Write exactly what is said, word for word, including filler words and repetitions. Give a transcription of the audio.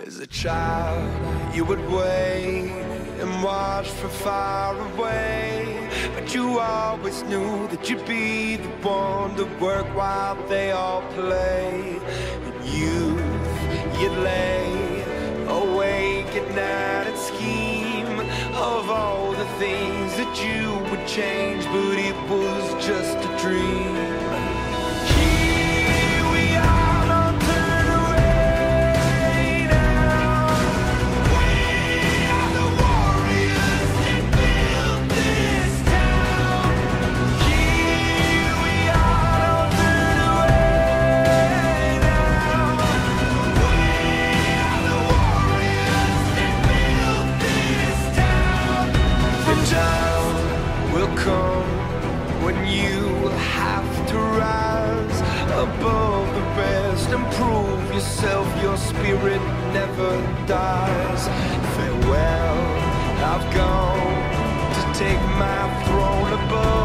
As a child, you would wait and watch from far away, but you always knew that you'd be the one to work while they all play. In youth, you'd lay awake at night and scheme of all the things that you would change, but it was just a dream. Will come when you will have to rise above the rest and prove yourself. Your spirit never dies. Farewell, I've gone to take my throne above.